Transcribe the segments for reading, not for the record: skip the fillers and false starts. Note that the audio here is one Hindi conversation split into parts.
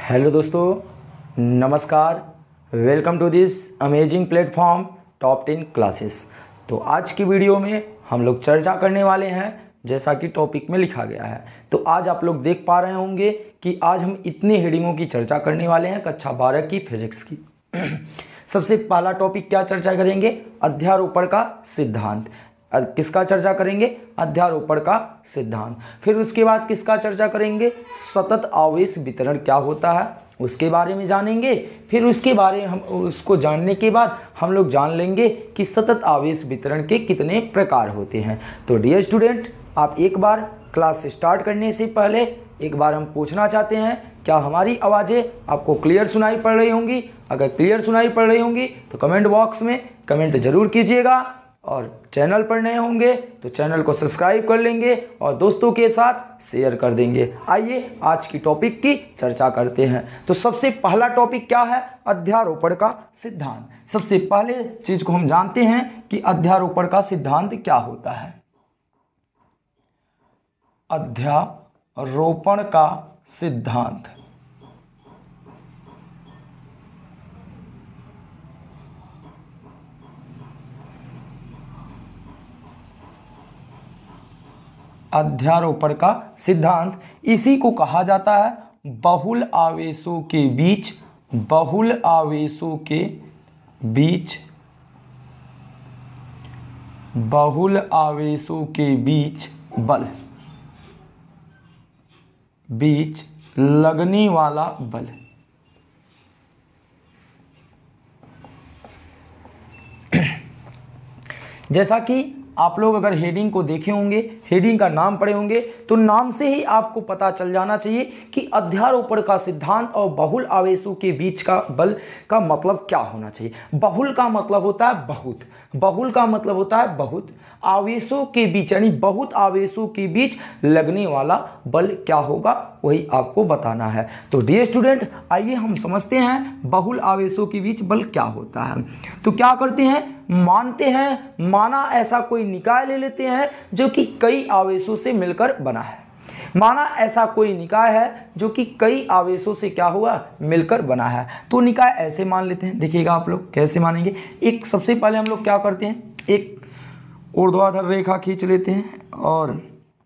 हेलो दोस्तों, नमस्कार। Welcome to this amazing platform top 10 classes. तो आज की वीडियो में हम लोग चर्चा करने वाले हैं जैसा कि टॉपिक में लिखा गया है। तो आज आप लोग देख पा रहे होंगे कि आज हम इतने हेडिंगों की चर्चा करने वाले हैं कक्षा 12 की फिजिक्स की। सबसे पहला टॉपिक क्या चर्चा करेंगे? अध्यारोपण का सिद्धांत। किसका चर्चा करेंगे? अध्यारोपण का सिद्धांत। फिर उसके बाद किसका चर्चा करेंगे? सतत आवेश वितरण क्या होता है उसके बारे में जानेंगे। फिर उसके बारे में हम उसको जानने के बाद हम लोग जान लेंगे कि सतत आवेश वितरण के कितने प्रकार होते हैं। तो डियर स्टूडेंट, आप एक बार क्लास स्टार्ट करने से पहले एक बार हम पूछना चाहते हैं, क्या हमारी आवाज़ें आपको क्लियर सुनाई पड़ रही होंगी? अगर क्लियर सुनाई पड़ रही होंगी तो कमेंट बॉक्स में कमेंट जरूर कीजिएगा, और चैनल पर नए होंगे तो चैनल को सब्सक्राइब कर लेंगे और दोस्तों के साथ शेयर कर देंगे। आइए आज की टॉपिक की चर्चा करते हैं। तो सबसे पहला टॉपिक क्या है? अध्यारोपण का सिद्धांत। सबसे पहले चीज को हम जानते हैं कि अध्यारोपण का सिद्धांत क्या होता है। अध्यारोपण का सिद्धांत अध्यारोपण का सिद्धांत इसी को कहा जाता है बहुल आवेशों के बीच बीच लगने वाला बल। जैसा कि आप लोग अगर हेडिंग को देखे होंगे, हेडिंग का नाम पढ़े होंगे, तो नाम से ही आपको पता चल जाना चाहिए कि अध्यारोपण का सिद्धांत और बहुल आवेशों के बीच का बल का मतलब क्या होना चाहिए। बहुल का मतलब होता है बहुत, बहुल का मतलब होता है बहुत, आवेशों के बीच यानी बहुत आवेशों के बीच लगने वाला बल क्या होगा वही आपको बताना है। तो डियर स्टूडेंट, आइए हम समझते हैं बहुल आवेशों के बीच बल क्या होता है। तो क्या करते हैं, मानते हैं, माना ऐसा कोई निकाय ले लेते हैं जो कि कई आवेशों से मिलकर बना है। माना ऐसा कोई निकाय है जो कि कई आवेशों से क्या हुआ, मिलकर बना है। तो निकाय ऐसे मान लेते हैं। देखिएगा आप लोग कैसे मानेंगे। एक सबसे पहले हम लोग क्या करते हैं, एक ऊर्ध्वाधर रेखा खींच लेते हैं और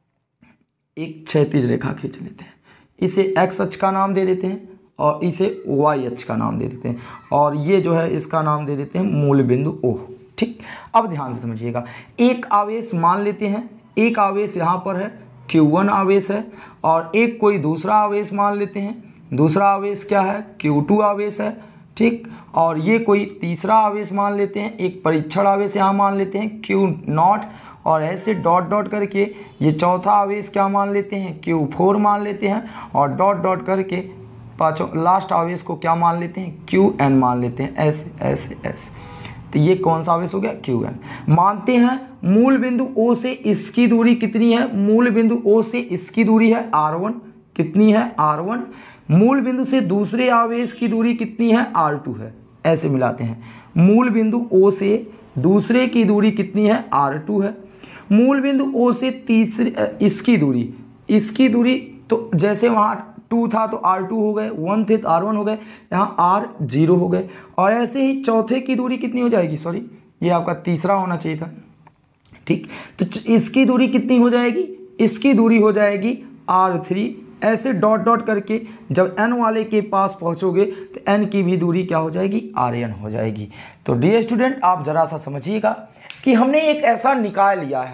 एक क्षैतिज रेखा खींच लेते हैं। इसे एक्स अक्ष का नाम दे देते हैं और इसे वाई अक्ष का नाम दे देते हैं, और ये जो है इसका नाम दे देते हैं मूल बिंदु O। ठीक, अब ध्यान से समझिएगा। एक आवेश मान लेते हैं, एक आवेश यहाँ पर है Q1 आवेश है, और एक कोई दूसरा आवेश मान लेते हैं। दूसरा आवेश क्या है? Q2 आवेश है। ठीक, और ये कोई तीसरा आवेश मान लेते हैं, एक परीक्षण आवेश यहाँ मान लेते हैं Q0, और ऐसे डॉट डॉट करके ये चौथा आवेश क्या मान लेते हैं, Q4 मान लेते हैं, और डॉट डॉट करके पांचों लास्ट आवेश को क्या मान लेते हैं, Qn मान लेते हैं। ऐसे ऐसे ऐसे, तो ये कौन सा आवेश हो गया? Qn। मानते हैं मूल बिंदु O से इसकी दूरी कितनी है? मूल बिंदु O से इसकी दूरी है R1। कितनी है? R1। मूल बिंदु से दूसरे आवेश की दूरी कितनी है? R2 है। ऐसे मिलाते हैं, मूल बिंदु O से दूसरे की दूरी कितनी है? R2 है। मूल बिंदु O से तीसरे इसकी दूरी तो जैसे वहाँ 2 था तो R2 हो गए, 1 थे तो R1 हो गए, यहाँ R0 हो गए। और ऐसे ही चौथे की दूरी कितनी हो जाएगी? सॉरी, ये आपका तीसरा होना चाहिए था। ठीक, तो इसकी दूरी कितनी हो जाएगी? इसकी दूरी हो जाएगी R3। ऐसे डॉट डॉट करके जब n वाले के पास पहुंचोगे तो n की भी दूरी क्या हो जाएगी? Rn हो जाएगी। तो डियर स्टूडेंट, आप जरा सा समझिएगा कि हमने एक ऐसा निकाय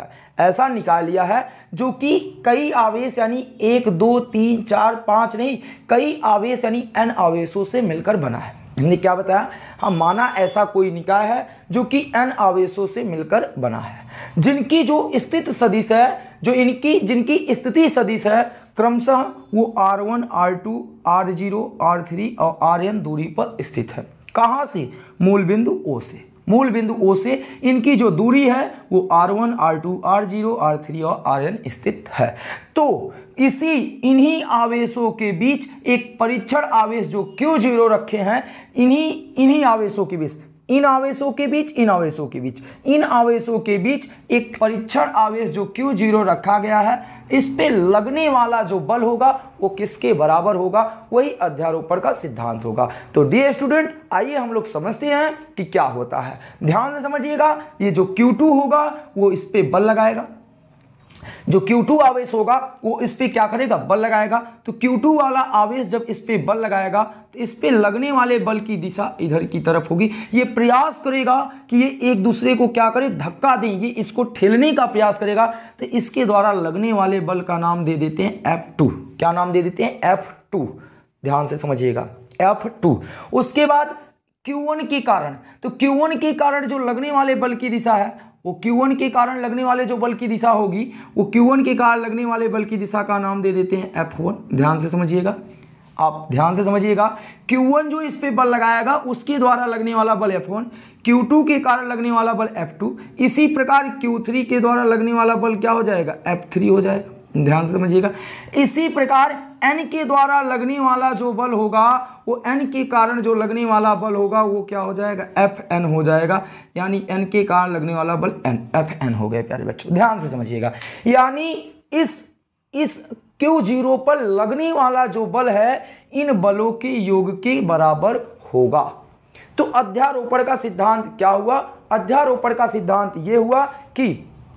लिया है जो कि कई आवेश यानी 1 2 3 4 5 नहीं, कई आवेश यानी n आवेशों से मिलकर बना है। हमने क्या बताया? हम माना ऐसा कोई निकाय है जो कि n आवेशों से मिलकर बना है, जिनकी जो स्थिति सदिश है, जिनकी स्थिति सदिश है क्रमशः वो R1 R2 R0 R3 और Rn दूरी पर स्थित है। कहाँ से? मूल बिंदु O से। मूल बिंदु O से इनकी जो दूरी है वो R1 R2 R0 R3 और Rn स्थित है। तो इन्हीं आवेशों के बीच एक परीक्षण आवेश जो Q0 रखे हैं, इन्हीं आवेशों के बीच इन आवेशों के बीच, इन आवेशों के बीच, इन आवेशों के बीच एक परीक्षण आवेश जो Q0 रखा गया है, इस पे लगने वाला जो बल होगा वो किसके बराबर होगा, वही अध्यारोपण का सिद्धांत होगा। तो डियर स्टूडेंट, आइए हम लोग समझते हैं कि क्या होता है। ध्यान से समझिएगा, ये जो Q2 होगा वो इस पे बल लगाएगा, जो Q2 आवेश होगा वो इस पे क्या करेगा, बल लगाएगा। तो Q2 वाला आवेश जब इस पे बल लगाएगा तो इस पे लगने वाले बल की दिशा इधर की तरफ होगी। ये प्रयास करेगा कि ये एक दूसरे को क्या करे, धक्का देंगे, इसको ठेलने का प्रयास करेगा। तो इसके द्वारा लगने वाले बल का नाम दे देते हैं F2। क्या नाम दे देते हैं, F2। ध्यान से समझिएगा, F2। उसके बाद Q1 के कारण, तो Q1 के कारण जो लगने वाले बल की दिशा है वो Q1 के कारण लगने वाले जो बल की दिशा होगी वो Q1 के कारण लगने वाले बल की दिशा का नाम दे देते हैं F1। ध्यान से समझिएगा, आप ध्यान से समझिएगा। Q1 जो इस पे बल लगाएगा उसके द्वारा लगने वाला बल F1, Q2 के कारण लगने वाला बल F2, इसी प्रकार Q3 के द्वारा लगने वाला बल क्या हो जाएगा, F3 हो जाएगा। ध्यान से समझिएगा। इसी प्रकार N के द्वारा लगने वाला जो बल होगा वो N के कारण जो लगने वाला बल होगा वो क्या हो जाएगा, Fn हो जाएगा। यानी N के कारण लगने वाला बल Fn हो गया प्यारे बच्चों। ध्यान से समझिएगा, यानी इस Q0 पर लगने वाला जो बल है इन बलों के योग के बराबर होगा। तो अध्यारोपण का सिद्धांत क्या हुआ, अध्यारोपण का सिद्धांत ये हुआ कि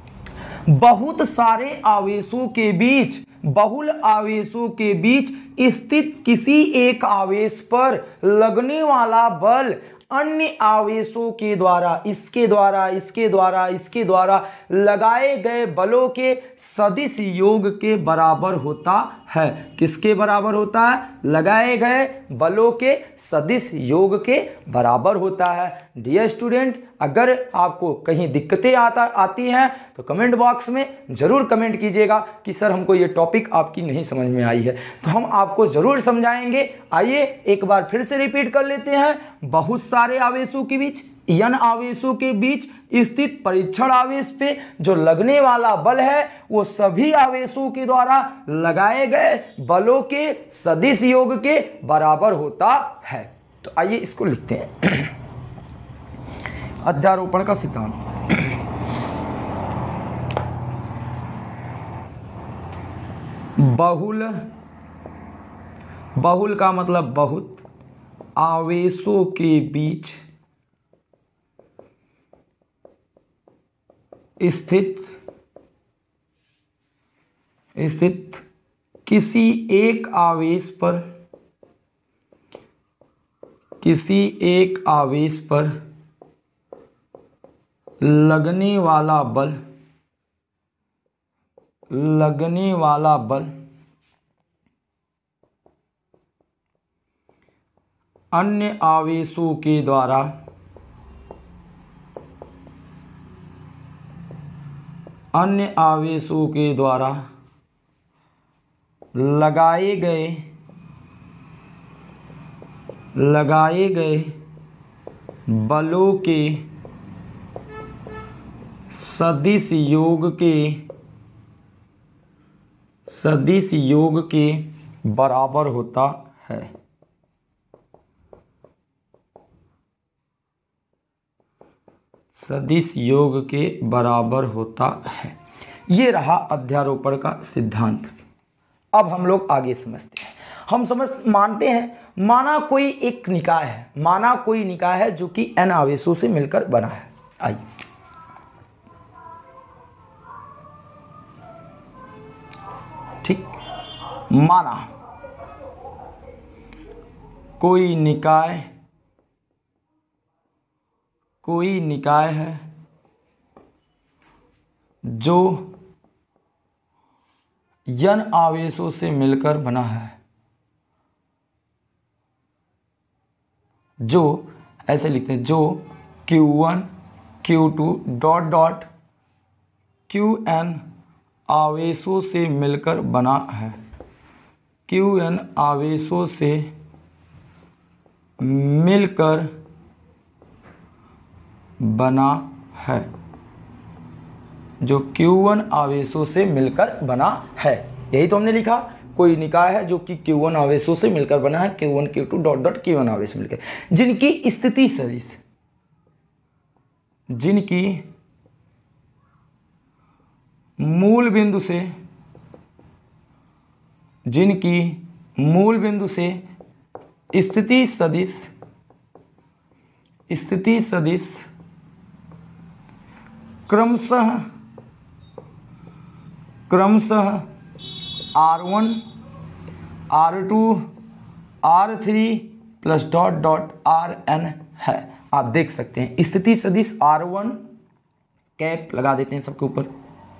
बहुत सारे आवेशों के बीच, बहुल आवेशों के बीच स्थित किसी एक आवेश पर लगने वाला बल अन्य आवेशों के द्वारा, इसके द्वारा, इसके द्वारा, इसके द्वारा लगाए गए बलों के सदिश योग के बराबर होता है। किसके बराबर होता है, लगाए गए बलों के सदिश योग के बराबर होता है। डियर स्टूडेंट, अगर आपको कहीं दिक्कतें आती हैं तो कमेंट बॉक्स में ज़रूर कमेंट कीजिएगा कि सर हमको ये टॉपिक आपकी नहीं समझ में आई है, तो हम आपको ज़रूर समझाएंगे। आइए एक बार फिर से रिपीट कर लेते हैं। बहुत सारे आवेशों के बीच, n आवेशों के बीच स्थित परीक्षण आवेश पे जो लगने वाला बल है वो सभी आवेशों के द्वारा लगाए गए बलों के सदिश योग के बराबर होता है। तो आइए इसको लिखते हैं। अध्यारोपण का सिद्धांत, बहुल का मतलब बहुत, आवेशों के बीच स्थित किसी एक आवेश पर, किसी एक आवेश पर लगने वाला बल, लगने वाला बल अन्य आवेशों के द्वारा लगाए गए बलों के सदिश योग के बराबर होता है। सदिश योग के बराबर होता है। ये रहा अध्यारोपण का सिद्धांत। अब हम लोग आगे समझते हैं। हम मानते हैं, माना कोई एक निकाय है, माना कोई निकाय है जो कि n आवेशों से मिलकर बना है। आइए ठीक, माना कोई निकाय है जो n आवेशों से मिलकर बना है, जो ऐसे लिखते हैं, जो Q1 Q2 dot dot Qn आवेशों से मिलकर बना है, Qn आवेशों से मिलकर बना है, जो Q1 आवेशों से मिलकर बना है। यही तो हमने लिखा, कोई निकाय है जो कि Q1 आवेशों से मिलकर बना है, Q1 Q2 dot dot Q1 आवेश मिलकर, जिनकी स्थिति सदिश, जिनकी मूल बिंदु से स्थिति सदिश क्रमशः R1 R2 R3 plus dot dot Rn है। आप देख सकते हैं स्थिति सदिश R1 कैप लगा देते हैं सबके ऊपर,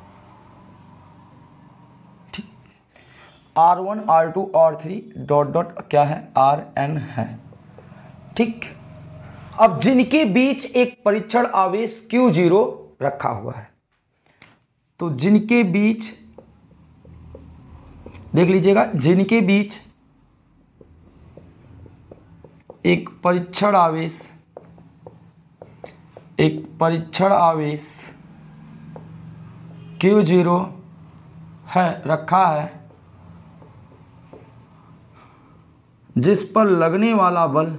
ठीक, R1 R2 R3 dot dot क्या है Rn है, ठीक। अब जिनके बीच एक परीक्षण आवेश Q0 रखा हुआ है, तो जिनके बीच देख लीजिएगा, जिनके बीच एक परीक्षण आवेश Q0 है रखा है, जिस पर लगने वाला बल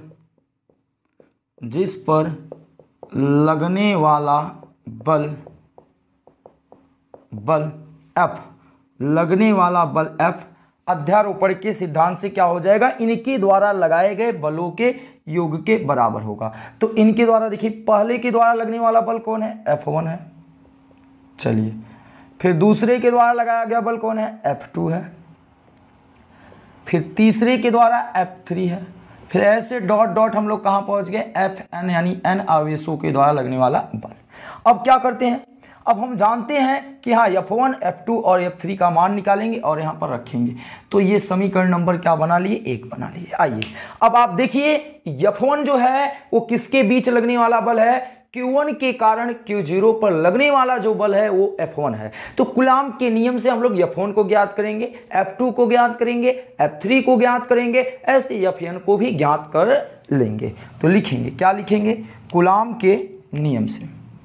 F अध्यारोपण के सिद्धांत से क्या हो जाएगा, इनके द्वारा लगाए गए बलों के योग के बराबर होगा। तो इनके द्वारा देखिए, पहले के द्वारा लगने वाला बल कौन है, F1 है, चलिए, फिर दूसरे के द्वारा लगाया गया बल कौन है, F2 है, फिर तीसरे के द्वारा F3 है, फिर ऐसे डॉट डॉट हम लोग कहाँ पहुँच गए, Fn, यानी n आवेशों के द्वारा लगने वाला बल। अब क्या करते हैं, अब हम जानते हैं कि हाँ F1, F2 और F3 का मान निकालेंगे और यहाँ पर रखेंगे। तो ये समीकरण नंबर क्या बना लिए, 1 बना लिए। आइए अब आप देखिए F1 जो है वो किसके बीच लगने वाला बल है, Q1 के कारण Q0 पर लगने वाला जो बल है वो F1 है। तो कूलाम के नियम से हम लोग F1 को ज्ञात करेंगे, F2 को ज्ञात करेंगे, F3 को ज्ञात करेंगे, ऐसे Fn को भी ज्ञात कर लेंगे। तो लिखेंगे, क्या लिखेंगे, कूलाम के नियम से,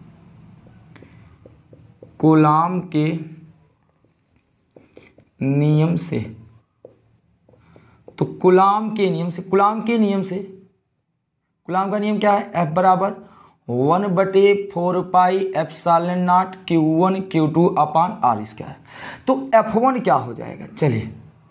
कूलाम के नियम से, तो कूलाम के नियम से, कूलाम का नियम क्या है, F बराबर 1/4 pi epsilon naught Q1 Q2 upon R square. तो F1 क्या हो जाएगा, चलिए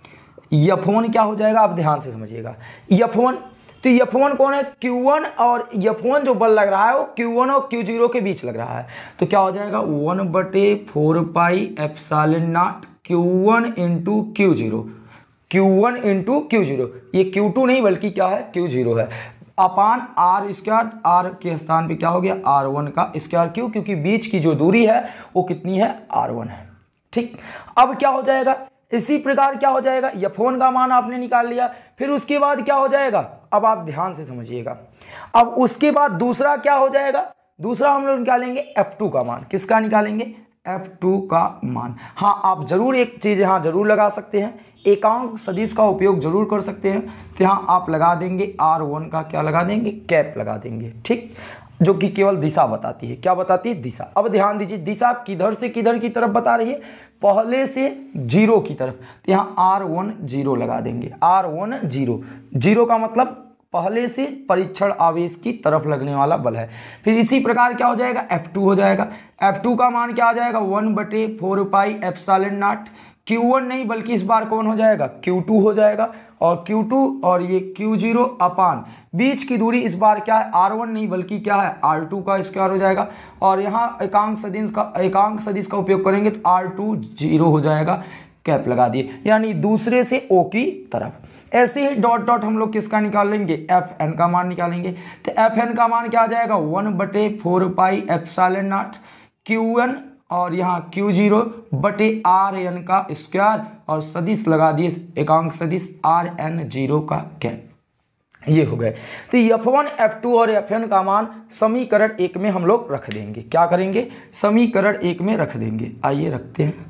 F1 क्या हो जाएगा, आप ध्यान से समझिएगा। F1, तो F1 कौन है, Q1, और F1 जो बल लग रहा है वो Q1 और Q0 के बीच लग रहा है। तो क्या हो जाएगा 1/4 pi epsilon naught Q1 into Q0, Q1 into Q0, ये Q2 नहीं बल्कि क्या है Q0 है, अपान R स्क्वायर, R के स्थान पे क्या हो गया R1 का स्क्वायर, क्यों, क्योंकि बीच की जो दूरी है वो कितनी है, R1 है, ठीक। अब क्या हो जाएगा, इसी प्रकार क्या हो जाएगा, F1 का मान आपने निकाल लिया, फिर उसके बाद क्या हो जाएगा, अब आप ध्यान से समझिएगा, अब उसके बाद दूसरा क्या हो जाएगा, दूसरा हम लोग निकालेंगे F2 का मान, किसका निकालेंगे, F2 का मान। हाँ आप जरूर एक चीज यहाँ जरूर लगा सकते हैं, एकांक सदिश का उपयोग जरूर कर सकते हैं। तो यहाँ आप लगा देंगे R1 का क्या लगा देंगे, कैप लगा देंगे, ठीक, जो कि केवल दिशा बताती है, क्या बताती है, दिशा। अब ध्यान दीजिए, दिशा किधर से किधर की तरफ बता रही है, पहले से 0 की तरफ। तो यहाँ R1 0 लगा देंगे, R1 0, 0 का मतलब पहले से परीक्षण आवेश की तरफ लगने वाला बल है। फिर इसी प्रकार क्या हो जाएगा, F2 हो जाएगा, F2 का मान क्या आ जाएगा 1/4 पाई एप्सिलॉन नॉट, Q1 नहीं बल्कि इस बार कौन हो जाएगा, Q2 हो जाएगा, और Q2 और ये Q0 अपान बीच की दूरी इस बार क्या है, R1 नहीं बल्कि क्या है R2 का स्क्वायर हो जाएगा, और यहाँ एकांक सदिश का उपयोग करेंगे तो R2 0 हो जाएगा, कैप लगा दिए, यानी दूसरे से O की तरफ। ऐसे ही डॉट डॉट हम लोग किसका निकाल लेंगे, Fn का मान निकालेंगे। तो Fn का मान क्या आ जाएगा 1/4 पाई एप्सिलॉन नॉट Q1 और यहाँ Q0 बटे Rn का स्क्वायर, और सदिश लगा दिए एकांक सदिश Rn0 का कैप, ये हो गए। तो F1 F2 और Fn का मान समीकरण 1 में हम लोग रख देंगे, क्या करेंगे, समीकरण 1 में रख देंगे। आइए रखते हैं,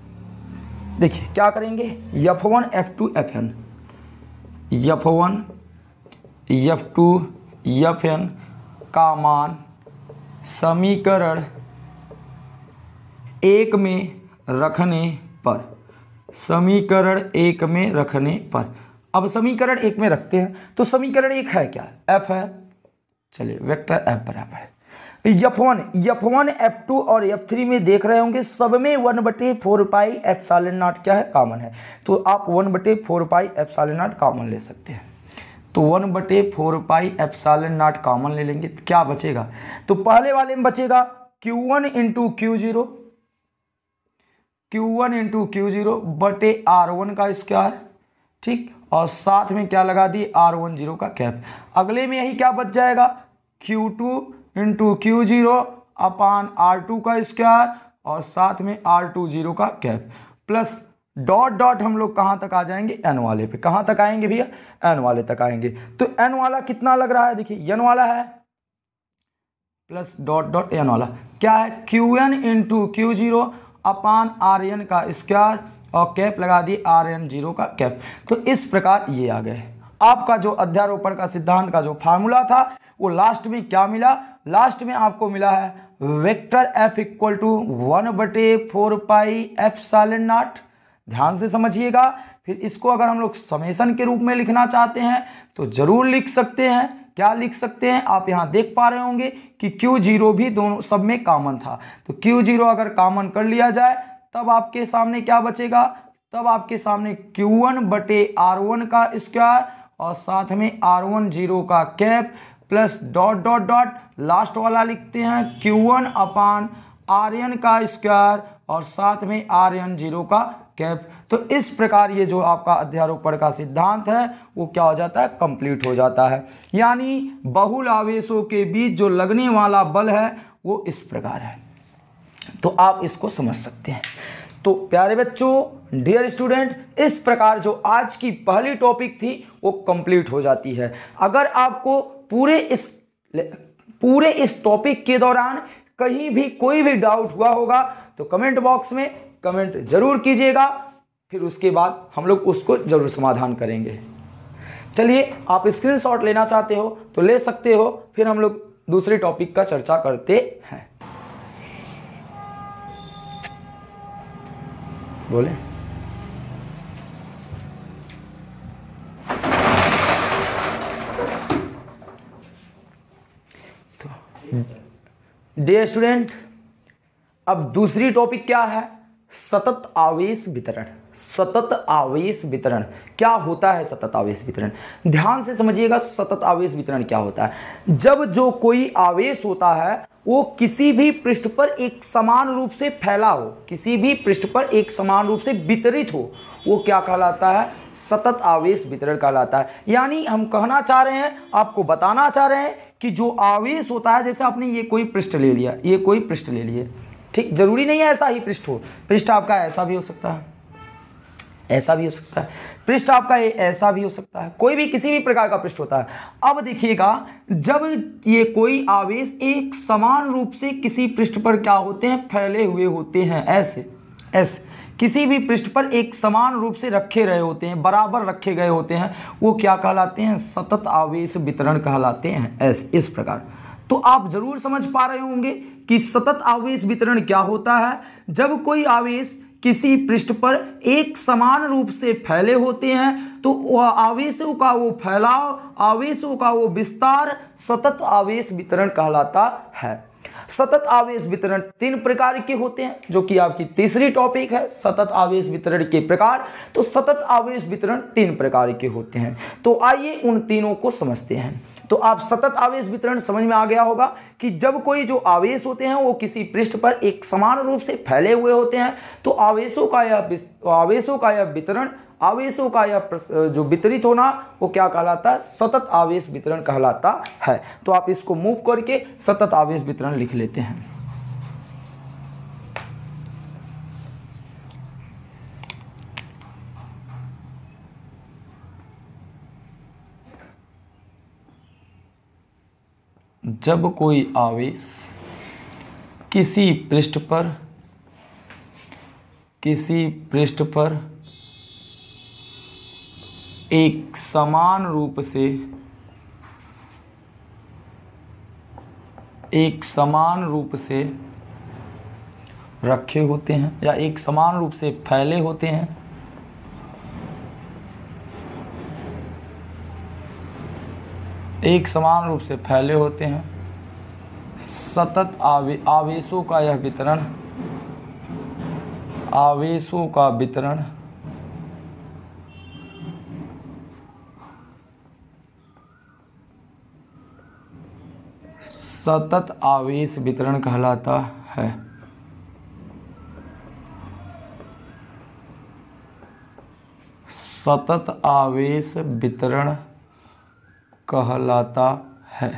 देखिए क्या करेंगे, F1 F2 Fn, F1 F2 Fn का मान समीकरण 1 में रखने पर, समीकरण 1 में रखने पर, अब समीकरण 1 में रखते हैं। तो समीकरण 1 है क्या, F है, चलिए वेक्टर F बराबर है, F1 F2 और F3 में देख रहे होंगे, सब में 1/4 पाई एप्सिलॉन नॉट क्या है, कॉमन है। तो आप 1/4 पाई एप्सिलॉन नॉट कॉमन ले सकते हैं। तो 1/4 पाई एप्सिलॉन नॉट कॉमन ले लेंगे तो क्या बचेगा, तो पहले वाले में बचेगा Q1 इंटू Q0 बटे R1 का स्क्वायर, ठीक, और साथ में क्या लगा दी, R10 का कैप। अगले में यही क्या बच जाएगा, Q2 इंटू Q0 अपान R2 का स्क्वायर और साथ में R20 का कैप, प्लस डॉट डॉट हम लोग कहाँ तक आ जाएंगे, n वाले पे। कहाँ तक आएंगे भैया, n वाले तक आएंगे। तो n वाला कितना लग रहा है, देखिए n वाला है प्लस डॉट डॉट n वाला क्या है, Qn into Q0 upon Rn का स्क्वायर और कैप लगा दी Rn0 का कैप। तो इस प्रकार ये आ गए। आपका जो अध्यारोपण का सिद्धांत का जो फार्मूला था वो लास्ट में क्या मिला, लास्ट में आपको मिला है vector F equal to 1/4 pi epsilon naught. ध्यान से समझिएगा। फिर इसको अगर हम लोग समेशन के रूप में लिखना चाहते हैं तो जरूर लिख सकते हैं। क्या लिख सकते हैं, आप यहाँ देख पा रहे होंगे कि Q0 भी दोनों सब में कॉमन था। तो Q0 अगर कॉमन कर लिया जाए तब आपके सामने क्या बचेगा, तब आपके सामने Q1/R1 का स्क्वायर और साथ में R10 का cap plus dot dot dot last वाला लिखते हैं Q1 अपान Rn का स्क्वायर और साथ में Rn0 का कैप। तो इस प्रकार ये जो आपका अध्यारोपण का सिद्धांत है वो क्या हो जाता है, कंप्लीट हो जाता है। यानी बहुल आवेशों के बीच जो लगने वाला बल है वो इस प्रकार है। तो आप इसको समझ सकते हैं। तो प्यारे बच्चों, डियर स्टूडेंट, इस प्रकार जो आज की पहली टॉपिक थी वो कंप्लीट हो जाती है। अगर आपको पूरे इस टॉपिक के दौरान कहीं भी कोई भी डाउट हुआ होगा तो कमेंट बॉक्स में कमेंट जरूर कीजिएगा, फिर उसके बाद हम लोग उसको जरूर समाधान करेंगे। चलिए, आप स्क्रीनशॉट लेना चाहते हो तो ले सकते हो, फिर हम लोग दूसरे टॉपिक का चर्चा करते हैं। बोले तो डियर स्टूडेंट, अब दूसरी टॉपिक क्या है, सतत आवेश वितरण। सतत आवेश वितरण क्या होता है, सतत आवेश वितरण ध्यान से समझिएगा। सतत आवेश वितरण क्या होता है, जब जो कोई आवेश होता है वो किसी भी पृष्ठ पर एक समान रूप से फैला हो, किसी भी पृष्ठ पर एक समान रूप से वितरित हो, वो क्या कहलाता है, सतत आवेश वितरण कहलाता है। यानी हम कहना चाह रहे हैं, आपको बताना चाह रहे हैं कि जो आवेश होता है, जैसे आपने ये कोई पृष्ठ ले लिया, ये कोई पृष्ठ ले लिए, ठीक, जरूरी नहीं है ऐसा ही पृष्ठ हो, पृष्ठ आपका ऐसा भी हो सकता है, ऐसा भी हो सकता है, पृष्ठ आपका ऐसा भी हो सकता है, कोई भी किसी भी प्रकार का पृष्ठ होता है। अब देखिएगा, जब ये कोई आवेश एक समान रूप से किसी पृष्ठ पर क्या होते हैं, फैले हुए होते हैं, ऐसे किसी भी पृष्ठ पर एक समान रूप से रखे रहे होते हैं, बराबर रखे गए होते हैं, वो क्या कहलाते हैं, सतत आवेश वितरण कहलाते हैं, ऐसे इस प्रकार। तो आप जरूर समझ पा रहे होंगे कि सतत आवेश वितरण क्या होता है। जब कोई आवेश किसी पृष्ठ पर एक समान रूप से फैले होते हैं तो वह आवेशों का वो फैलाव, आवेशों का वो विस्तार सतत आवेश वितरण कहलाता है। सतत आवेश वितरण 3 प्रकार के होते हैं, जो कि आपकी तीसरी टॉपिक है, सतत आवेश वितरण के प्रकार। तो सतत आवेश वितरण 3 प्रकार के होते हैं। तो आइए उन तीनों को समझते हैं। तो आप सतत आवेश वितरण समझ में आ गया होगा कि जब कोई जो आवेश होते हैं वो किसी पृष्ठ पर एक समान रूप से फैले हुए होते हैं तो आवेशों का यह वितरण, आवेशों का यह जो वितरित होना वो क्या कहलाता है, सतत आवेश वितरण कहलाता है। तो आप इसको मूव करके सतत आवेश वितरण लिख लेते हैं। जब कोई आवेश किसी पृष्ठ पर एक समान रूप से रखे होते हैं या एक समान रूप से फैले होते हैं, सतत आवेशों का यह वितरण, आवेशों का वितरण सतत आवेश वितरण कहलाता है। सतत आवेश वितरण कहलाता है।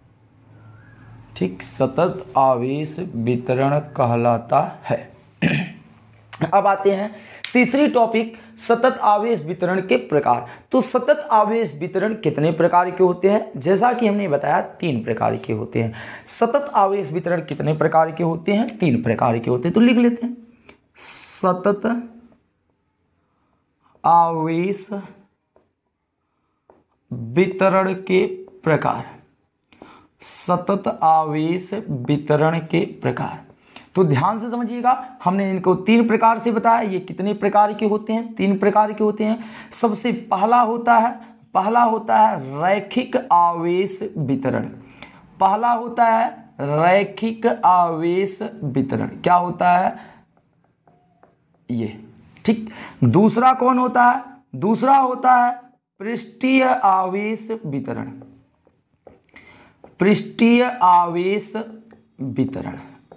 ठीक, सतत आवेश वितरण कहलाता है। अब आते हैं तीसरी टॉपिक, सतत आवेश वितरण के प्रकार। तो सतत आवेश वितरण कितने प्रकार के होते हैं? जैसा कि हमने बताया 3 प्रकार के होते हैं। सतत आवेश वितरण कितने प्रकार के होते हैं? 3 प्रकार के होते हैं। तो लिख लेते हैं, सतत आवेश वितरण के प्रकार। सतत आवेश वितरण के प्रकार, तो ध्यान से समझिएगा। हमने इनको 3 प्रकार से बताया। ये कितने प्रकार के होते हैं? 3 प्रकार के होते हैं। सबसे पहला होता है रैखिक आवेश वितरण। पहला होता है रैखिक आवेश वितरण। क्या होता है ये? ठीक। दूसरा कौन होता है? दूसरा होता है पृष्ठीय आवेश वितरण। पृष्ठीय आवेश वितरण।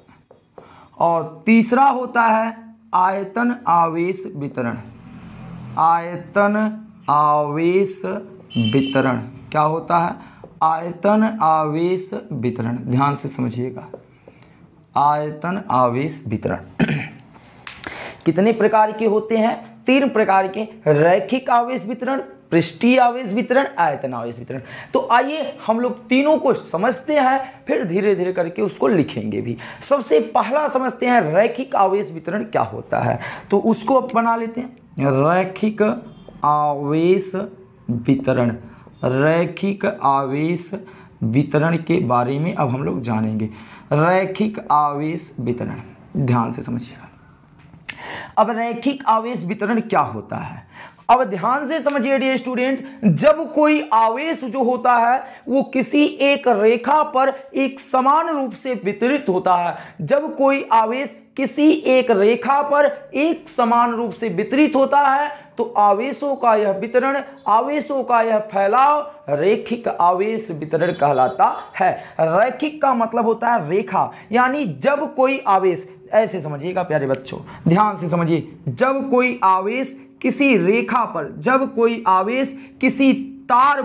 और तीसरा होता है आयतन आवेश वितरण। आयतन आवेश वितरण। क्या होता है? आयतन आवेश वितरण। ध्यान से समझिएगा, आयतन आवेश वितरण कितने प्रकार के होते हैं? 3 प्रकार के, रैखिक आवेश वितरण, पृष्ठीय आवेश वितरण, आयतन आवेश वितरण। तो आइए हम लोग तीनों को समझते हैं, फिर धीरे धीरे करके उसको लिखेंगे भी। सबसे पहला समझते हैं रैखिक आवेश वितरण क्या होता है। तो उसको बना लेते हैं, रैखिक आवेश वितरण। रैखिक आवेश वितरण के बारे में अब हम लोग जानेंगे। रैखिक आवेश वितरण, ध्यान से समझिएगा। अब रैखिक आवेश वितरण क्या होता है? अब ध्यान से समझिए डियर स्टूडेंट, जब कोई आवेश जो होता है वो किसी एक रेखा पर एक समान रूप से वितरित होता है। जब कोई आवेश किसी एक रेखा पर एक समान रूप से वितरित होता है तो आवेशों का यह वितरण, आवेशों का यह फैलाव रैखिक आवेश वितरण कहलाता है। रैखिक का मतलब होता है रेखा, यानी जब कोई आवेश, ऐसे समझिएगा प्यारे बच्चों, ध्यान से समझिए, जब कोई आवेश किसी रेखा पर, जब कोई आवेश किसी तार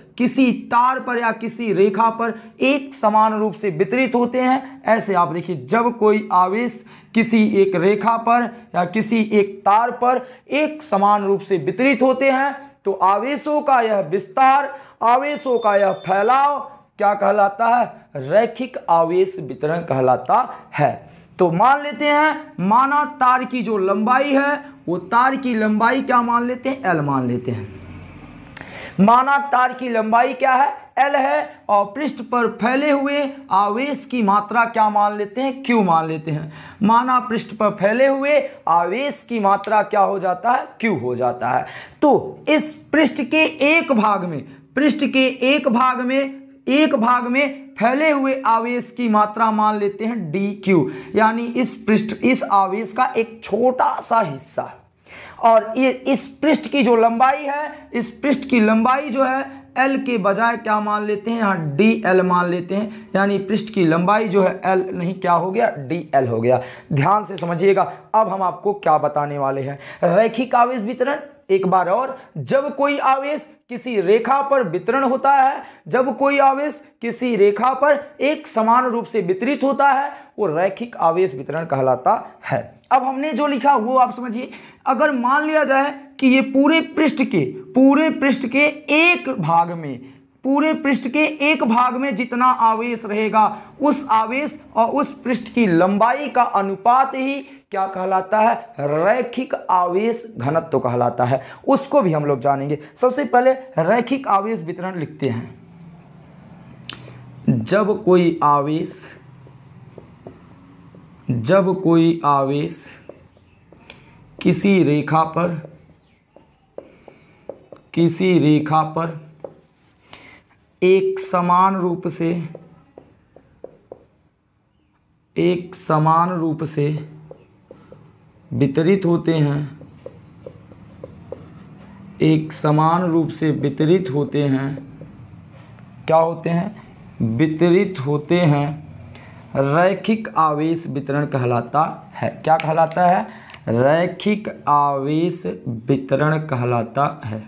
पर या किसी रेखा पर एक समान रूप से वितरित होते हैं, ऐसे आप देखिए, जब कोई आवेश किसी एक रेखा पर या किसी एक तार पर एक समान रूप से वितरित होते हैं तो आवेशों का यह विस्तार, आवेशों का यह फैलाव क्या कहलाता है? रैखिक आवेश वितरण कहलाता है। तो मान लेते हैं, माना तार की जो लंबाई है वो तार की लंबाई क्या मान लेते हैं? L मान लेते हैं। माना तार की लंबाई क्या है? L है, और पृष्ठ पर फैले हुए आवेश की मात्रा क्या मान लेते हैं? Q मान लेते हैं। माना पृष्ठ पर फैले हुए आवेश की मात्रा क्या हो जाता है? Q हो जाता है। तो इस पृष्ठ के एक भाग में फैले हुए आवेश की मात्रा मान लेते हैं dq, यानी इस आवेश का एक छोटा सा हिस्सा। और ये इस पृष्ठ की जो लंबाई है, इस पृष्ठ की लंबाई जो है L के बजाय क्या मान लेते हैं? यहाँ dl मान लेते हैं, यानी पृष्ठ की लंबाई जो है L नहीं क्या हो गया? dl हो गया। ध्यान से समझिएगा। अब हम आपको क्या बताने वाले हैं, रैखिक आवेश वितरण। एक बार और, जब कोई आवेश किसी रेखा पर वितरण होता है, जब कोई आवेश किसी रेखा पर एक समान रूप से वितरित होता है, वो रैखिक आवेश वितरण कहलाता है। अब हमने जो लिखा वो आप समझिए। अगर मान लिया जाए कि ये पूरे पृष्ठ के एक भाग में जितना आवेश रहेगा, उस आवेश और उस पृष्ठ की लंबाई का अनुपात ही क्या कहलाता है? रैखिक आवेश घनत्व कहलाता है। उसको भी हम लोग जानेंगे। सबसे पहले रैखिक आवेश वितरण लिखते हैं। जब कोई आवेश किसी रेखा पर एक समान रूप से एक समान रूप से वितरित होते हैं, एक समान रूप से वितरित होते हैं, क्या होते हैं? वितरित होते हैं, रैखिक आवेश वितरण कहलाता है। क्या कहलाता है? रैखिक आवेश वितरण कहलाता है।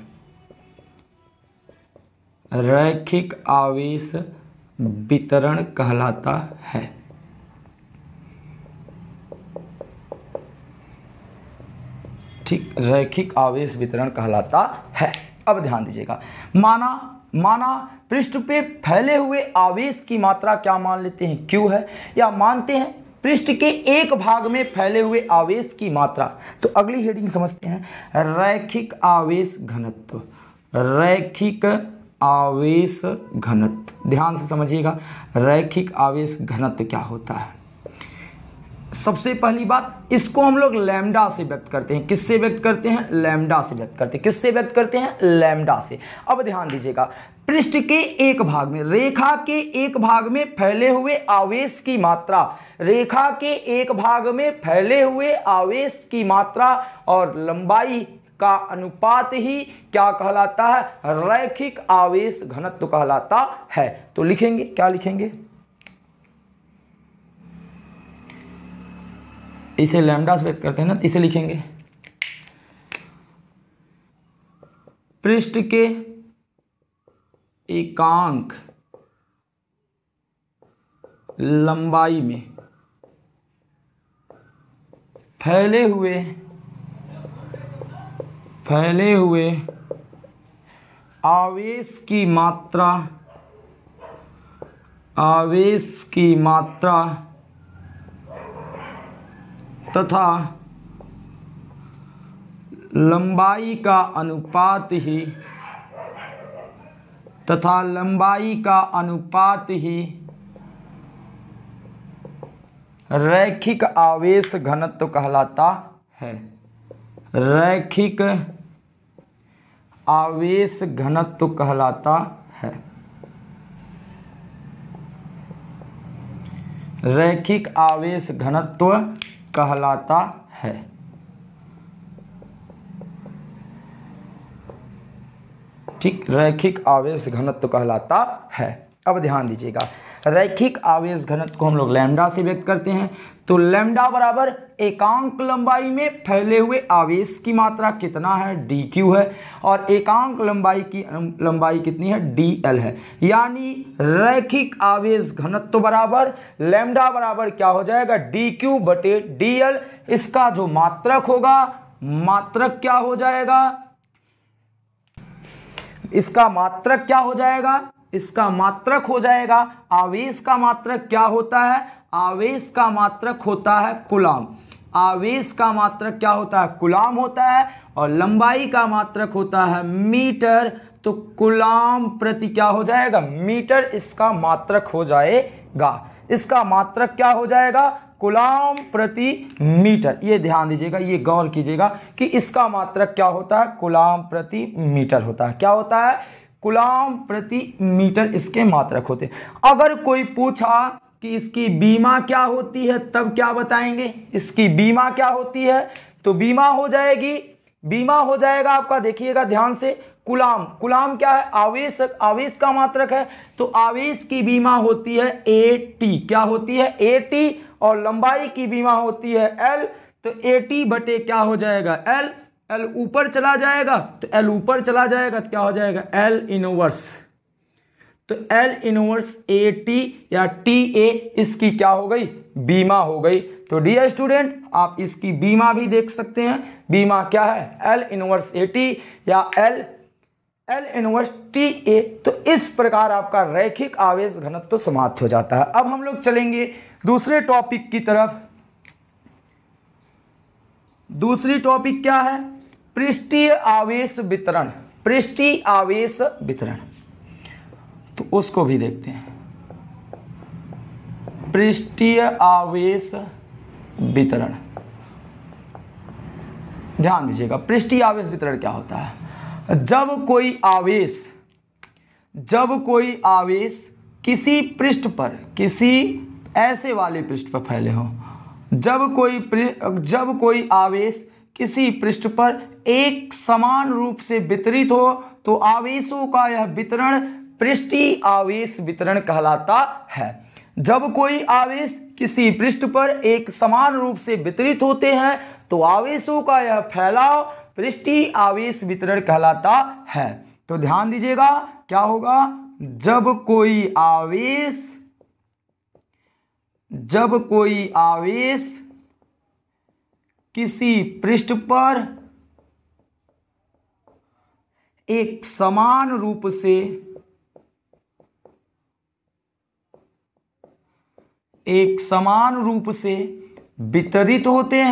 रैखिक आवेश वितरण कहलाता है। ठीक, रैखिक आवेश वितरण कहलाता है। अब ध्यान दीजिएगा, माना पृष्ठ पे फैले हुए आवेश की मात्रा क्या मान लेते हैं? Q है, या मानते हैं पृष्ठ के एक भाग में फैले हुए आवेश की मात्रा। तो अगली हेडिंग समझते हैं, रैखिक आवेश घनत्व। रैखिक आवेश घनत्व, ध्यान से समझिएगा, रैखिक आवेश घनत्व क्या होता है। सबसे पहली बात, इसको हम लोग लैम्डा से व्यक्त करते हैं। किससे व्यक्त करते हैं? लैम्डा से व्यक्त करते हैं। किससे व्यक्त करते हैं? लैम्डा से। अब ध्यान दीजिएगा, पृष्ठ के एक भाग में, रेखा के एक भाग में फैले हुए आवेश की मात्रा, रेखा के एक भाग में फैले हुए आवेश की मात्रा और लंबाई का अनुपात ही क्या कहलाता है? रैखिक आवेश घनत्व कहलाता है। तो लिखेंगे, क्या लिखेंगे? इसे लैम्डा से व्यक्त करते हैं ना, इसे लिखेंगे पृष्ठ के एकांक लंबाई में फैले हुए आवेश की मात्रा तथा लंबाई का अनुपात ही रैखिक आवेश घनत्व कहलाता है। रैखिक आवेश घनत्व कहलाता है। रैखिक आवेश घनत्व कहलाता है। ठीक, रैखिक आवेश घनत्व कहलाता है। अब ध्यान दीजिएगा, रैखिक आवेश घनत्व को हम लोग लैम्डा से व्यक्त करते हैं। तो लैम्डा बराबर एकांक लंबाई में फैले हुए आवेश की मात्रा कितना है? dq है, और एकांक लंबाई कितनी है? dl है। यानी रैखिक आवेश घनत्व बराबर लैम्डा बराबर क्या हो जाएगा? dq बटे dl। इसका जो मात्रक होगा, मात्रक क्या हो जाएगा? इसका मात्रक क्या हो जाएगा? इसका मात्रक हो जाएगा, आवेश का मात्रक क्या होता है? आवेश का मात्रक होता है कूलाम। आवेश का मात्रक क्या होता है? कूलाम होता है। और लंबाई का मात्रक होता है मीटर। तो कूलाम प्रति क्या हो जाएगा? मीटर इसका मात्रक हो जाएगा। इसका मात्रक क्या हो जाएगा? कूलाम प्रति मीटर। ये ध्यान दीजिएगा, ये गौर कीजिएगा कि इसका मात्रक क्या होता है? कूलाम प्रति मीटर होता है। क्या होता है? कूलाम प्रति मीटर इसके मात्रक होते हैं। अगर कोई पूछा कि इसकी बीमा क्या होती है, तब क्या बताएंगे? इसकी बीमा क्या होती है? तो बीमा हो जाएगा आपका, देखिएगा ध्यान से, कूलाम। कूलाम क्या है? आवेश का मात्रक है। तो आवेश की बीमा होती है AT। क्या होती है? AT। और लंबाई की बीमा होती है L। तो AT बटे क्या हो जाएगा? L। L ऊपर चला जाएगा, तो L ऊपर चला जाएगा तो क्या हो जाएगा? L inverse. तो L इनवर्स AT या TA इसकी क्या हो गई? बीमा हो गई। तो डियर स्टूडेंट, आप इसकी बीमा भी देख सकते हैं। बीमा क्या है? L इनवर्स AT या L इनवर्स TA। तो इस प्रकार आपका रैखिक आवेश घनत्व तो समाप्त हो जाता है। अब हम लोग चलेंगे दूसरे टॉपिक की तरफ। दूसरी टॉपिक क्या है? पृष्ठीय आवेश वितरण। पृष्ठीय आवेश वितरण, तो उसको भी देखते हैं। पृष्ठीय आवेश वितरण, ध्यान दीजिएगा, पृष्ठीय आवेश वितरण क्या होता है? जब कोई आवेश किसी पृष्ठ पर, किसी ऐसे वाले पृष्ठ पर फैले हों। जब कोई आवेश किसी पृष्ठ पर एक समान रूप से वितरित हो तो आवेशों का यह वितरण पृष्ठीय आवेश वितरण कहलाता है। जब कोई आवेश किसी पृष्ठ पर एक समान रूप से वितरित होते हैं तो आवेशों का यह फैलाव पृष्ठीय आवेश वितरण कहलाता है। तो ध्यान दीजिएगा क्या होगा, जब कोई आवेश किसी पृष्ठ पर एक समान रूप से वितरित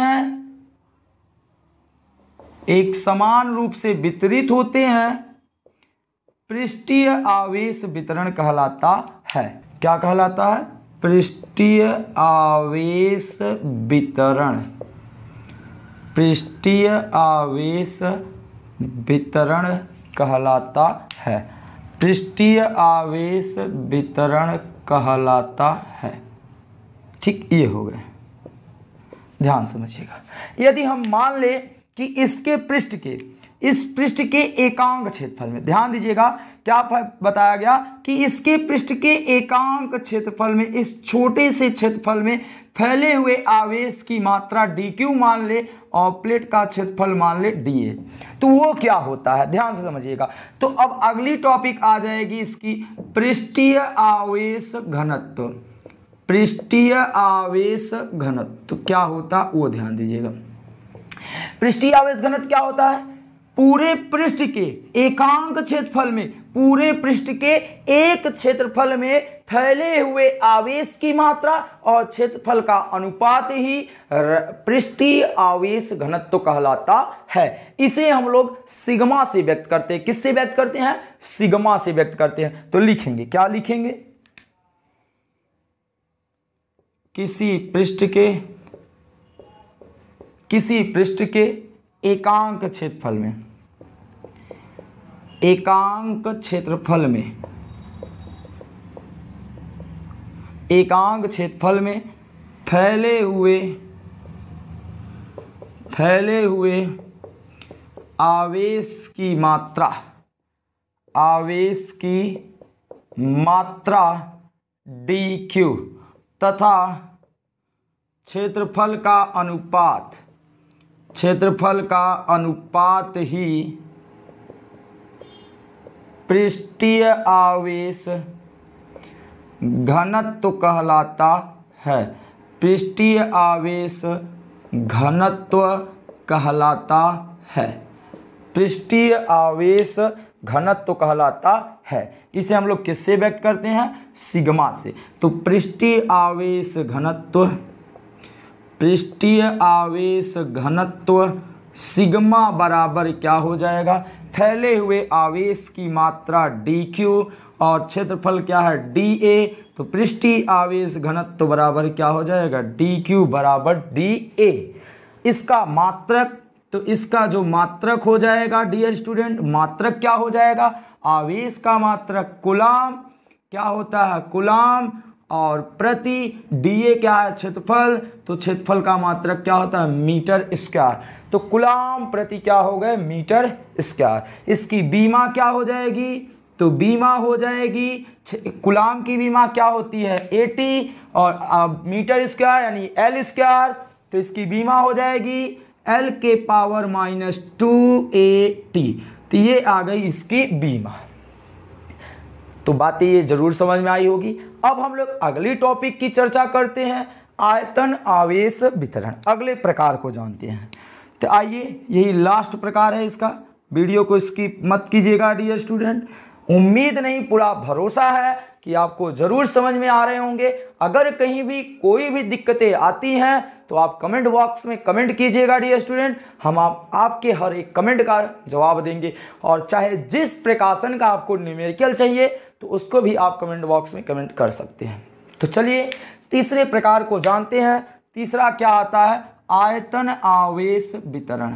होते हैं, पृष्ठीय आवेश वितरण कहलाता है। क्या कहलाता है? पृष्ठीय आवेश वितरण। पृष्ठीय आवेश वितरण कहलाता है। पृष्ठीय आवेश वितरण कहलाता है। ठीक, ये हो गए। ध्यान समझिएगा। यदि हम मान ले कि इस पृष्ठ के एकांक क्षेत्रफल में, ध्यान दीजिएगा क्या बताया गया कि इसके पृष्ठ के एकांक क्षेत्रफल में, इस छोटे से क्षेत्रफल में फैले हुए आवेश की मात्रा dq मान ले और प्लेट का क्षेत्रफल मान ले dA, तो वो क्या होता है ध्यान से समझिएगा। तो अब अगली टॉपिक आ जाएगी इसकी पृष्ठीय आवेश घनत्व। पृष्ठीय आवेश घनत्व क्या होता वो ध्यान दीजिएगा। पृष्ठीय आवेश घनत्व क्या होता है? पूरे पृष्ठ के एकांक क्षेत्रफल में, पूरे पृष्ठ के एक क्षेत्रफल में फैले हुए आवेश की मात्रा और क्षेत्रफल का अनुपात ही पृष्ठीय आवेश घनत्व कहलाता है। इसे हम लोग सिग्मा से व्यक्त करते हैं। किससे व्यक्त करते हैं? सिग्मा से व्यक्त करते हैं। तो लिखेंगे, क्या लिखेंगे? किसी पृष्ठ के एकांक क्षेत्रफल में फैले हुए आवेश की मात्रा dq तथा क्षेत्रफल का अनुपात ही पृष्ठीय आवेश घनत्व कहलाता है। पृष्ठीय आवेश घनत्व कहलाता है। पृष्ठीय आवेश घनत्व कहलाता है। इसे हम लोग किससे व्यक्त करते हैं? सिग्मा से। तो पृष्ठीय आवेश घनत्व सिग्मा बराबर क्या हो जाएगा? फैले हुए आवेश की मात्रा dq और क्षेत्रफल क्या है? dA। तो पृष्ठीय आवेश घनत्व बराबर क्या हो जाएगा? dq बराबर dA। इसका मात्रक, तो इसका जो मात्रक हो जाएगा डियर स्टूडेंट, मात्रक क्या हो जाएगा? आवेश का मात्रक कूलाम क्या होता है? कूलाम। और प्रति dA क्या है? क्षेत्रफल। तो क्षेत्रफल का मात्रक क्या होता है? Metre square. तो कूलाम प्रति क्या हो गए? Meter square. इसकी बीमा क्या हो जाएगी? तो बीमा हो जाएगी, कूलाम की बीमा क्या होती है? 80 और मीटर स्क्वायर यानी L स्क्वायर। तो इसकी बीमा हो जाएगी L के पावर -2AT। तो ये आ गई इसकी बीमा। तो बातें ये जरूर समझ में आई होगी। अब हम लोग अगली टॉपिक की चर्चा करते हैं, आयतन आवेश वितरण। अगले प्रकार को जानते हैं। तो आइए, यही लास्ट प्रकार है इसका। वीडियो को स्किप मत कीजिएगा डियर स्टूडेंट। उम्मीद नहीं, पूरा भरोसा है कि आपको जरूर समझ में आ रहे होंगे। अगर कहीं भी कोई भी दिक्कतें आती हैं तो आप कमेंट बॉक्स में कमेंट कीजिएगा डियर स्टूडेंट। हम आपके हर एक कमेंट का जवाब देंगे। और चाहे जिस प्रकाशन का आपको न्यूमेरिकल चाहिए तो उसको भी आप कमेंट बॉक्स में कमेंट कर सकते हैं। तो चलिए तीसरे प्रकार को जानते हैं। तीसरा क्या आता है? आयतन आवेश वितरण।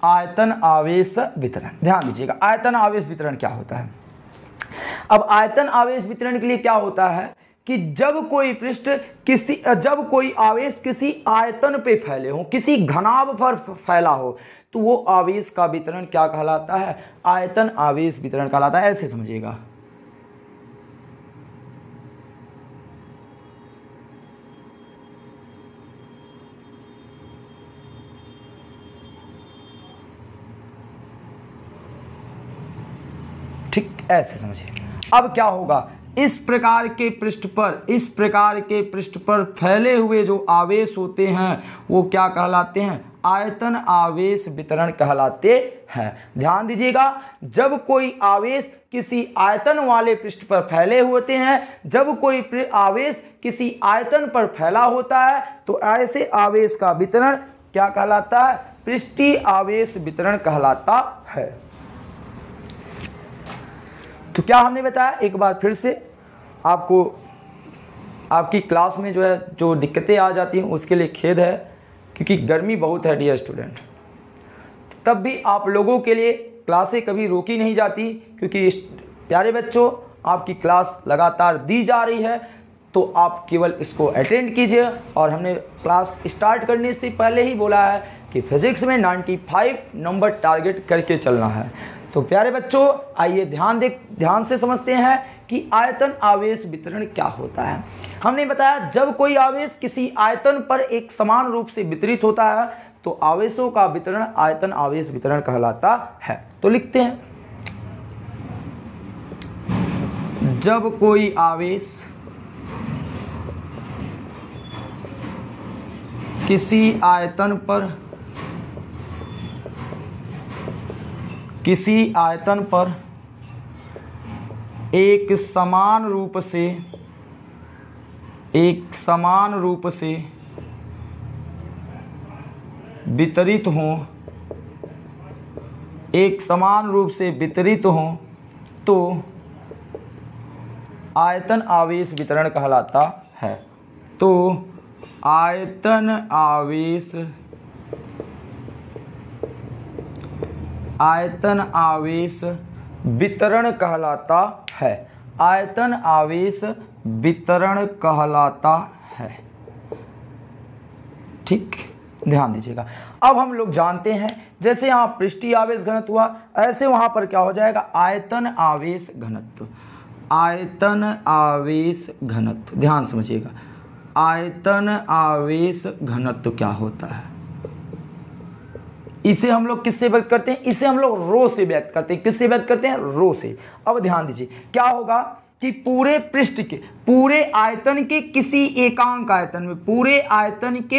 आयतन आवेश वितरण। ध्यान दीजिएगा, आयतन आवेश वितरण क्या होता है। अब आयतन आवेश वितरण के लिए क्या होता है कि जब कोई आवेश किसी आयतन पे फैले हो, किसी घनाभ पर फैला हो, तो वो आवेश का वितरण क्या कहलाता है, आयतन आवेश वितरण कहलाता है। ऐसे समझिएगा। ठीक, ऐसे समझिए। अब क्या होगा, इस प्रकार के पृष्ठ पर फैले हुए जो आवेश होते हैं वो क्या कहलाते हैं, आयतन आवेश वितरण कहलाते हैं। ध्यान दीजिएगा, जब कोई आवेश किसी आयतन वाले पृष्ठ पर फैले होते हैं, जब कोई आवेश किसी आयतन पर फैला होता है, तो ऐसे आवेश का वितरण क्या कहलाता है, पृष्ठीय आवेश वितरण कहलाता है। तो क्या हमने बताया, एक बार फिर से आपको आपकी क्लास में जो दिक्कतें आ जाती हैं उसके लिए खेद है, क्योंकि गर्मी बहुत है डियर स्टूडेंट। तब भी आप लोगों के लिए क्लासें कभी रोकी नहीं जाती, क्योंकि प्यारे बच्चों आपकी क्लास लगातार दी जा रही है, तो आप केवल इसको अटेंड कीजिए। और हमने क्लास स्टार्ट करने से पहले ही बोला है कि फिजिक्स में 95 नंबर टारगेट करके चलना है। तो प्यारे बच्चों आइए ध्यान से समझते हैं कि आयतन आवेश वितरण क्या होता है। हमने बताया जब कोई आवेश किसी आयतन पर एक समान रूप से वितरित होता है तो आवेशों का वितरण आयतन आवेश वितरण कहलाता है। तो लिखते हैं, जब कोई आवेश किसी आयतन पर एक समान रूप से वितरित हों तो आयतन आवेश वितरण कहलाता है। तो आयतन आवेश वितरण कहलाता है। आयतन आवेश वितरण कहलाता है। ठीक, ध्यान दीजिएगा। अब हम लोग जानते हैं जैसे यहाँ पृष्ठीय आवेश घनत्व हुआ, ऐसे वहाँ पर क्या हो जाएगा, आयतन आवेश घनत्व। आयतन आवेश घनत्व, ध्यान समझिएगा, आयतन आवेश घनत्व क्या होता है, इसे हम लोग किससे व्यक्त करते हैं, इसे हम लोग रो से व्यक्त करते हैं। किससे व्यक्त करते हैं, रो से। अब ध्यान दीजिए क्या होगा कि पूरे पृष्ठ के पूरे आयतन के किसी एकांक आयतन में, पूरे आयतन के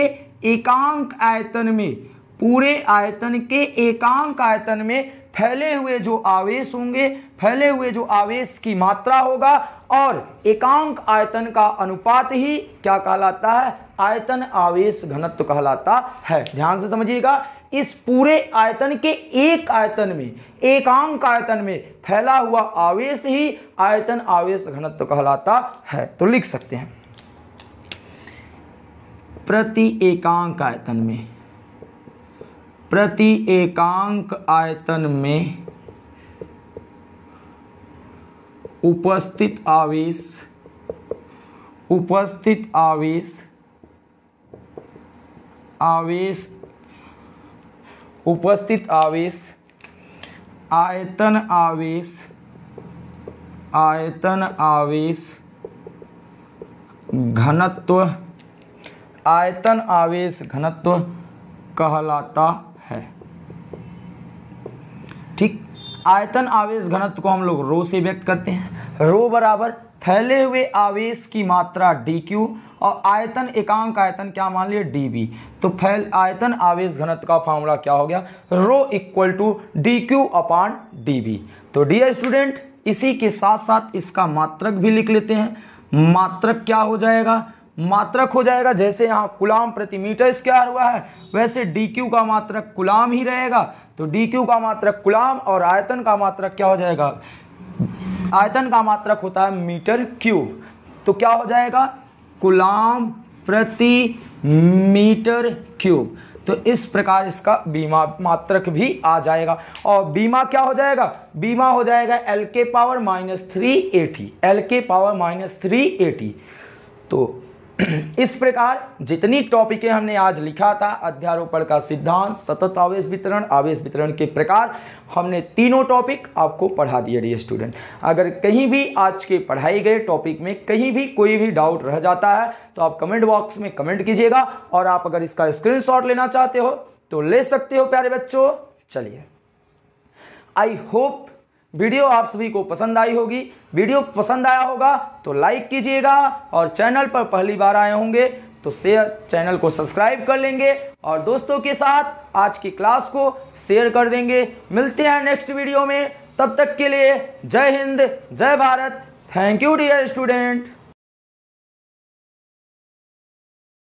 एकांक आयतन में फैले हुए जो आवेश होंगे, फैले हुए जो आवेश की मात्रा होगा और एकांक आयतन का अनुपात ही क्या कहलाता है, आयतन आवेश घनत्व कहलाता है। ध्यान से समझिएगा, इस पूरे आयतन के एक आयतन में, एकांक आयतन में फैला हुआ आवेश ही आयतन आवेश घनत्व कहलाता है। तो लिख सकते हैं, प्रति एकांक आयतन में उपस्थित आवेश आयतन आवेश घनत्व कहलाता है। ठीक, आयतन आवेश घनत्व को हम लोग रो से व्यक्त करते हैं। रो बराबर फैले हुए आवेश की मात्रा dq और आयतन एकांक आयतन क्या मान लिए dv। तो आयतन आवेश घनत्व का फॉर्मूला क्या हो गया, rho equal to dq upon dv। तो डियर स्टूडेंट इसी के साथ साथ इसका मात्रक भी लिख लेते हैं। मात्रक क्या हो जाएगा, मात्रक हो जाएगा जैसे यहाँ कूलाम प्रति मीटर स्क्वायर हुआ है वैसे dq का मात्रक कूलाम ही रहेगा। तो dq का मात्रक कूलाम और आयतन का मात्रक क्या हो जाएगा, आयतन का मात्रक होता है मीटर क्यूब। तो क्या हो जाएगा, कूलाम प्रति मीटर क्यूब। तो इस प्रकार इसका बीमा मात्रक भी आ जाएगा। और बीमा क्या हो जाएगा, बीमा हो जाएगा l के पावर -380, l के पावर -380। तो इस प्रकार जितनी टॉपिकें हमने आज लिखा था, अध्यारोपण का सिद्धांत, सतत आवेश वितरण के प्रकार, हमने तीनों टॉपिक आपको पढ़ा दिए डियर स्टूडेंट। अगर कहीं भी आज के पढ़ाए गए टॉपिक में कहीं भी कोई भी डाउट रह जाता है तो आप कमेंट बॉक्स में कमेंट कीजिएगा, और आप अगर इसका स्क्रीनशॉट लेना चाहते हो तो ले सकते हो प्यारे बच्चों। चलिए, आई होप वीडियो आप सभी को पसंद आई होगी। वीडियो पसंद आया होगा तो लाइक कीजिएगा, और चैनल पर पहली बार आए होंगे तो चैनल को सब्सक्राइब कर लेंगे, और दोस्तों के साथ आज की क्लास को शेयर कर देंगे। मिलते हैं नेक्स्ट वीडियो में, तब तक के लिए जय हिंद, जय Bharat. Thank you dear student.